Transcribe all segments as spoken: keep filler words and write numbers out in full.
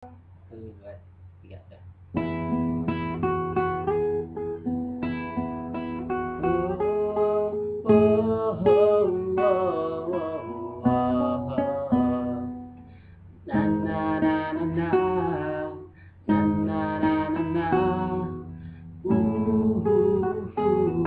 Satu, dua, tiga, dah. Oh, oh, oh, oh, oh, oh. Na na na na na, na na na na na. Uh, uh,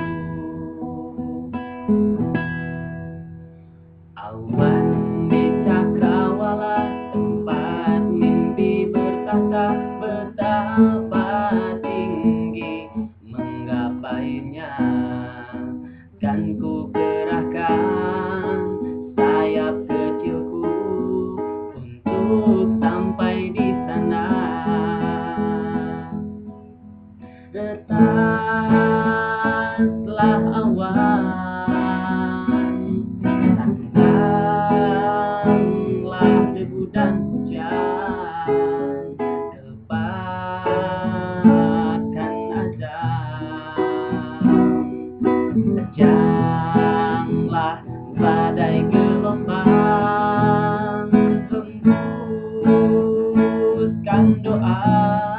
uh. Awan di cakrawala, tempat mimpi bertata, betapa tinggi menggapainya. Dan ku kerahkan sayap kecilku untuk sampai di sana. Retaslah awan, tandanglah debu dan hujan, dapatkan azab. Terjanglah badai gelombang, hembuskan doa.